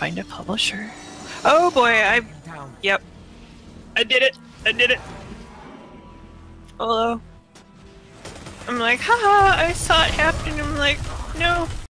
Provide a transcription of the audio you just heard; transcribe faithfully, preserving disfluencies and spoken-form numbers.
find a publisher. Oh boy, I... Yep. I did it! I did it! Hello. I'm like, haha, I saw it happen. I'm like, no,